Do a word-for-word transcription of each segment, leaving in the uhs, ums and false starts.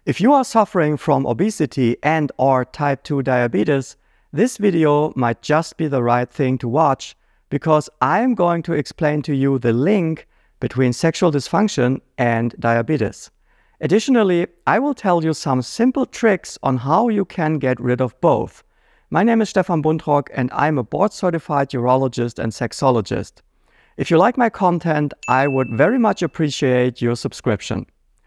If you are suffering from obesity and or type two diabetes, this video might just be the right thing to watch because I am going to explain to you the link between sexual dysfunction and diabetes. Additionally, I will tell you some simple tricks on how you can get rid of both. My name is Stefan Buntrock and I'm a board-certified urologist and sexologist. If you like my content, I would very much appreciate your subscription.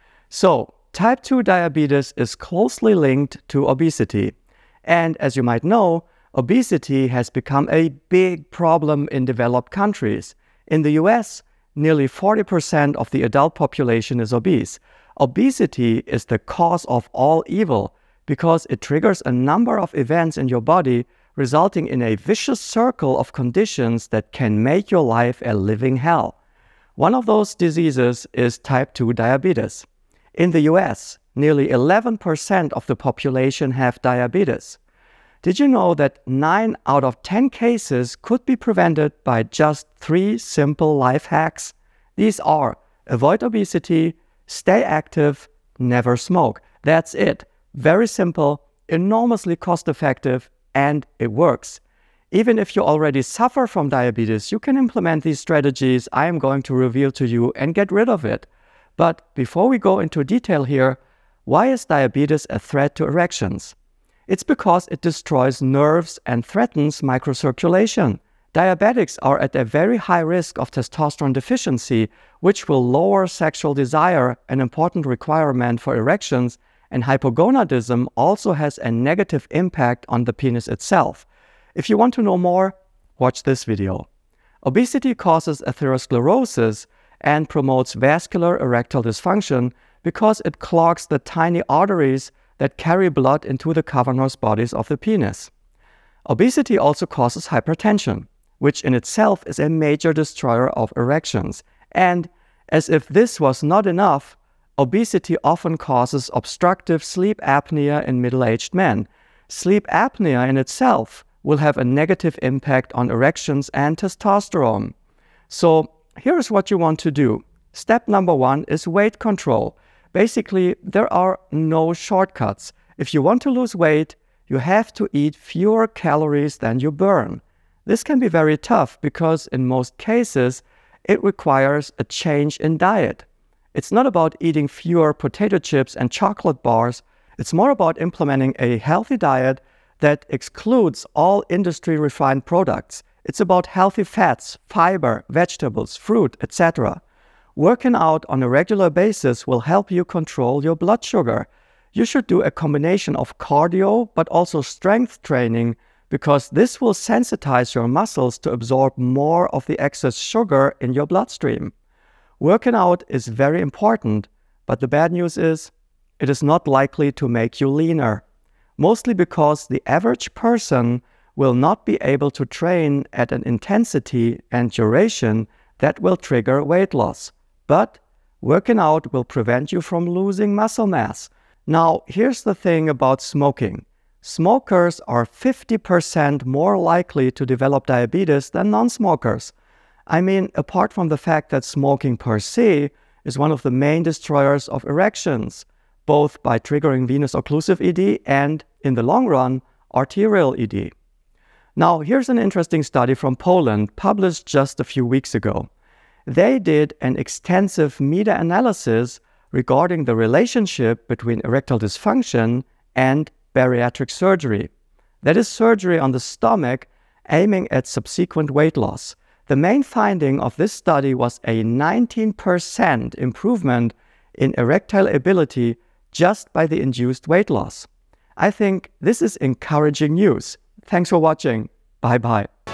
So, type two diabetes is closely linked to obesity. And as you might know, obesity has become a big problem in developed countries. In the U S, nearly forty percent of the adult population is obese. Obesity is the cause of all evil because it triggers a number of events in your body, resulting in a vicious circle of conditions that can make your life a living hell. One of those diseases is type two diabetes. In the U S, nearly eleven percent of the population have diabetes. Did you know that nine out of ten cases could be prevented by just three simple life hacks? These are: avoid obesity, stay active, never smoke. That's it. Very simple, enormously cost-effective, and it works. Even if you already suffer from diabetes, you can implement these strategies I am going to reveal to you and get rid of it. But before we go into detail here, why is diabetes a threat to erections? It's because it destroys nerves and threatens microcirculation. Diabetics are at a very high risk of testosterone deficiency, which will lower sexual desire, an important requirement for erections, and hypogonadism also has a negative impact on the penis itself. If you want to know more, watch this video. Obesity causes atherosclerosis and promotes vascular erectile dysfunction because it clogs the tiny arteries that carry blood into the cavernous bodies of the penis. Obesity also causes hypertension, which in itself is a major destroyer of erections. And as if this was not enough, obesity often causes obstructive sleep apnea in middle-aged men. Sleep apnea in itself will have a negative impact on erections and testosterone. So here's what you want to do. Step number one is weight control. Basically, there are no shortcuts. If you want to lose weight, you have to eat fewer calories than you burn. This can be very tough because in most cases, it requires a change in diet. It's not about eating fewer potato chips and chocolate bars. It's more about implementing a healthy diet that excludes all industry-refined products. It's about healthy fats, fiber, vegetables, fruit, et cetera. Working out on a regular basis will help you control your blood sugar. You should do a combination of cardio but also strength training because this will sensitize your muscles to absorb more of the excess sugar in your bloodstream. Working out is very important, but the bad news is it is not likely to make you leaner, mostly because the average person will not be able to train at an intensity and duration that will trigger weight loss. But working out will prevent you from losing muscle mass. Now, here's the thing about smoking. Smokers are fifty percent more likely to develop diabetes than non-smokers. I mean, apart from the fact that smoking per se is one of the main destroyers of erections, both by triggering venous occlusive E D and, in the long run, arterial E D. Now, here's an interesting study from Poland published just a few weeks ago. They did an extensive meta-analysis regarding the relationship between erectile dysfunction and bariatric surgery. That is surgery on the stomach aiming at subsequent weight loss. The main finding of this study was a nineteen percent improvement in erectile ability just by the induced weight loss. I think this is encouraging news. Thanks for watching. Bye-bye.